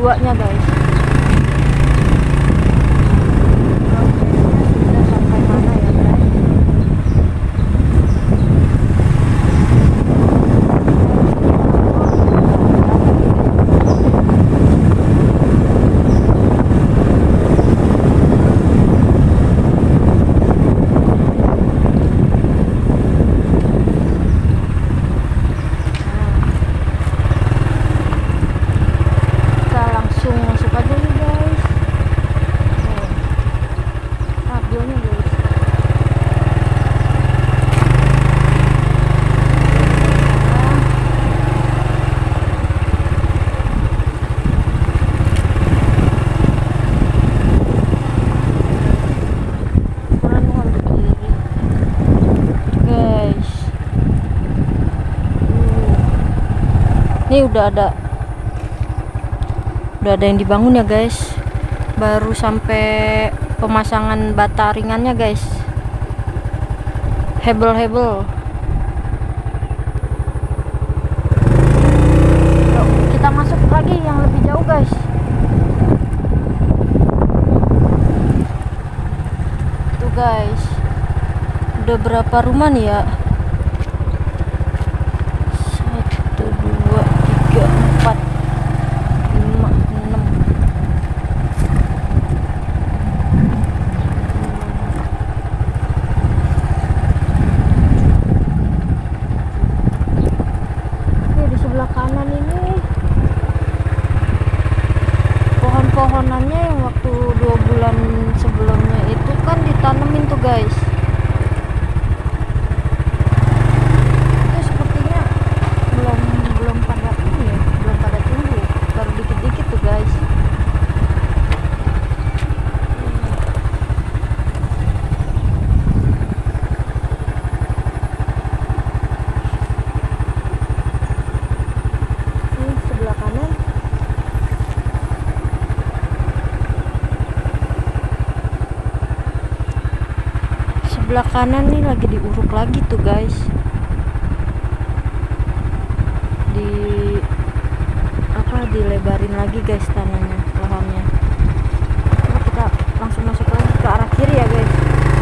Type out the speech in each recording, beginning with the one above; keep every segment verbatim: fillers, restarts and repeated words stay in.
keduanya guys. Ini udah ada udah ada yang dibangun ya guys, baru sampai pemasangan bata ringannya guys. Hebel-hebel. Yuk, kita masuk lagi yang lebih jauh guys. Tuh guys, udah berapa rumah nih ya? Pohonannya yang waktu dua bulan sebelumnya itu kan ditanemin tuh guys. Itu sepertinya belum belum pada ini ya, belum pada tumbuh, baru dikit-dikit tuh guys. Ini sebelah kanan. Sebelah kanan nih lagi diuruk lagi tuh guys, di apa dilebarin lagi guys tanahnya, lahannya. Coba kita langsung masuk lagi ke arah kiri ya guys.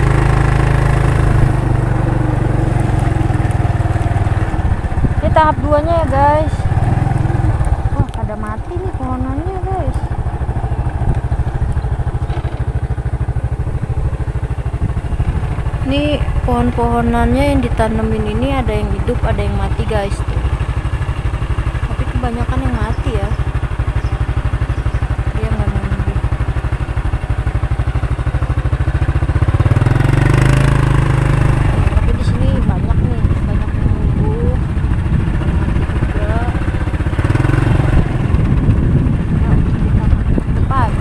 Ini tahap duanya ya guys. Wah, pada mati nih pohonannya guys. Ini pohon-pohonannya yang ditanemin ini ada yang hidup, ada yang mati guys. Tapi kebanyakan yang mati ya. Dia nggak nunggu. Tapi di sini banyak nih, banyak yang nunggu, yang mati juga. Nah, kita ke depan.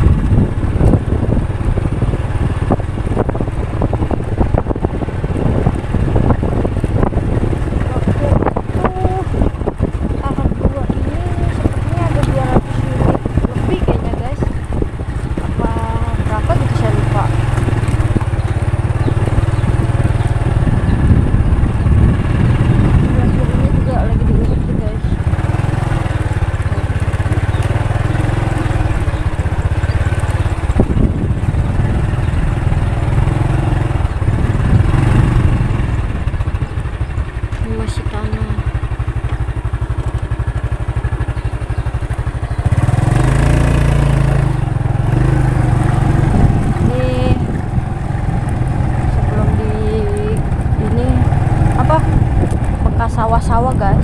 Sawah-sawah guys.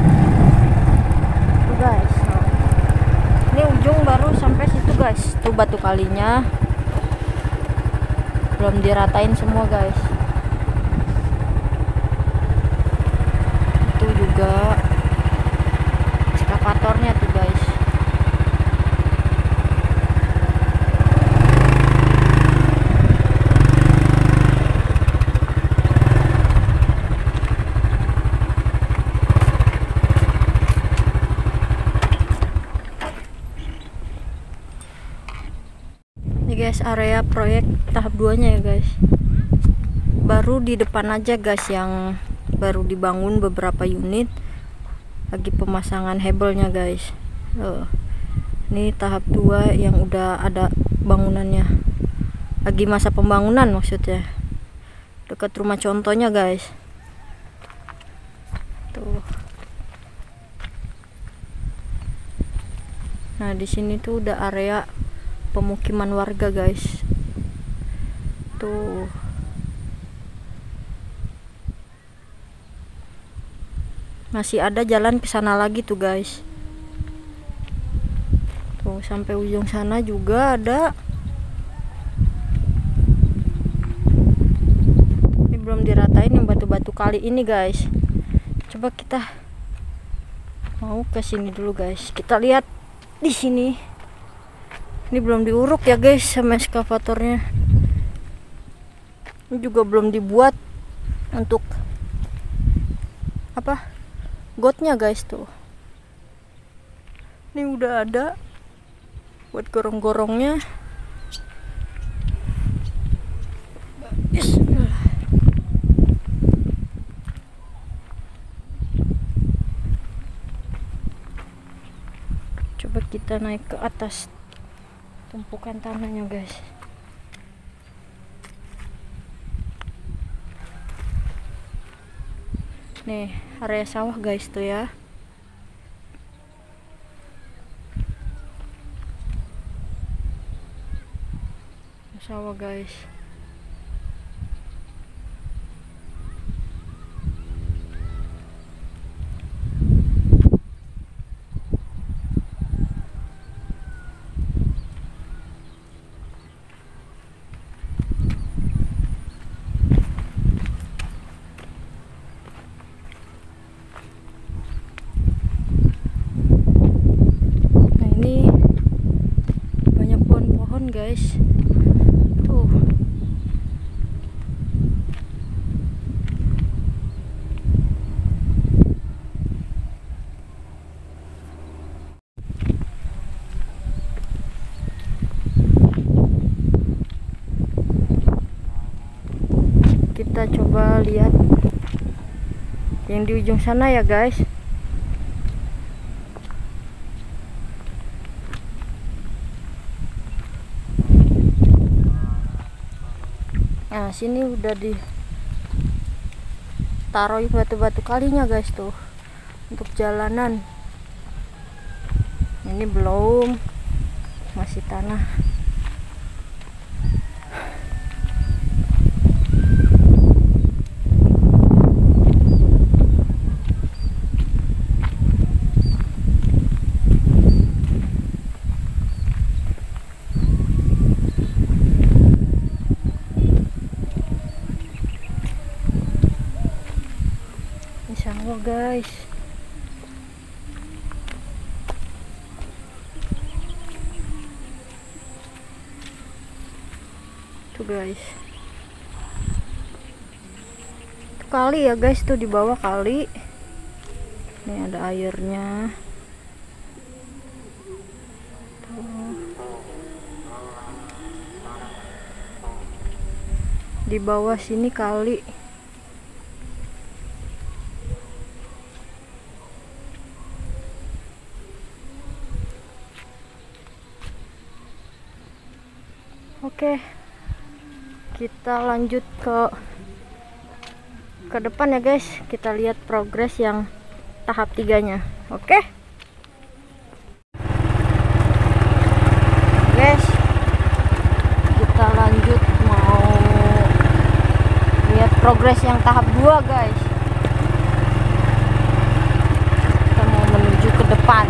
Tuh guys, ini ujung baru sampai situ guys. Tuh batu kalinya belum diratain semua guys. Itu juga ekskavatornya tuh guys. Guys, area proyek tahap dua nya ya guys, baru di depan aja guys, yang baru dibangun beberapa unit, lagi pemasangan hebelnya guys. Oh, Ini tahap dua yang udah ada bangunannya, lagi masa pembangunan maksudnya, dekat rumah contohnya guys. Tuh. Nah di sini tuh udah area pemukiman warga guys. Tuh. Masih ada jalan ke sana lagi tuh guys. Tuh sampai ujung sana juga ada. Ini belum diratain yang batu-batu kali ini guys. Coba kita mau ke sini dulu guys. Kita lihat di sini. Ini belum diuruk ya guys sama eskavatornya. Ini juga belum dibuat untuk apa? Gotnya guys tuh. Ini udah ada buat gorong-gorongnya. Bismillah. Coba kita naik ke atas tumpukan tanahnya guys. Nih area sawah guys tuh ya. Sawah guys. Guys, tuh kita coba lihat yang di ujung sana ya guys. Nah sini udah ditaruh batu-batu kalinya guys tuh untuk jalanan. Ini belum, masih tanah. Sawah guys. Tuh guys. Tuh kali ya guys, tuh di bawah kali. Ini ada airnya. Tuh. Di bawah sini kali. Oke, kita lanjut ke ke depan ya guys. Kita lihat progres yang tahap tiganya. Oke guys, kita lanjut mau lihat progres yang tahap dua guys. Kita mau menuju ke depan.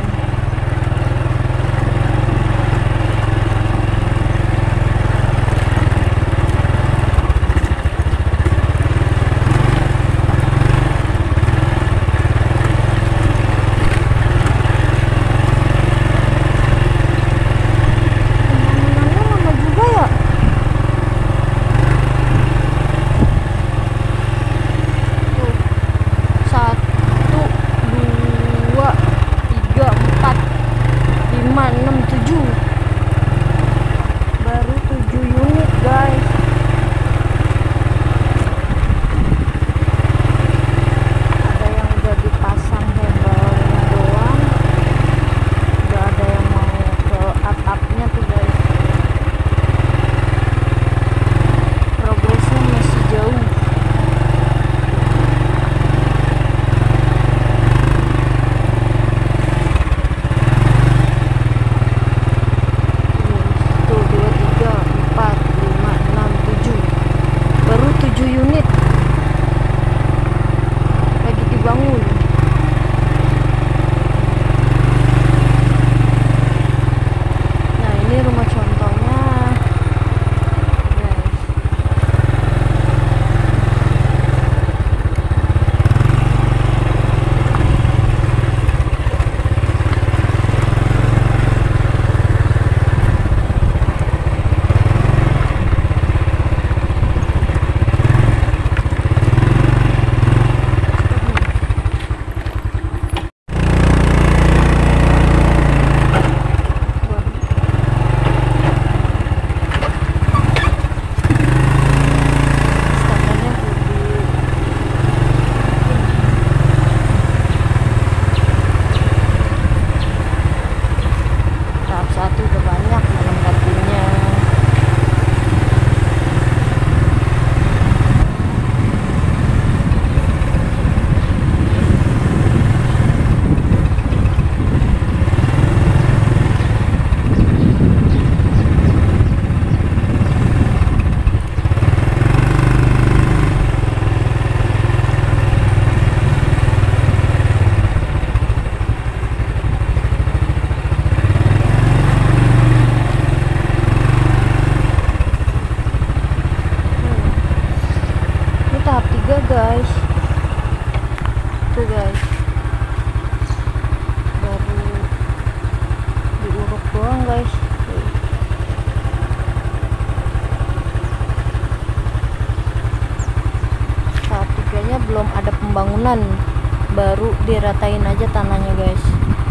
diratain aja tanahnya guys.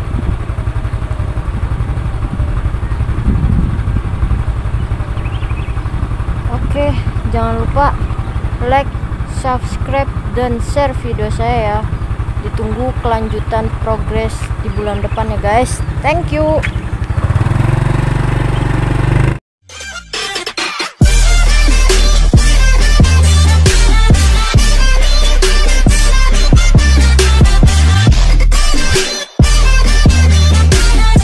Oke, jangan lupa like, subscribe, dan share video saya ya. Ditunggu kelanjutan progres di bulan depan ya guys. Thank you.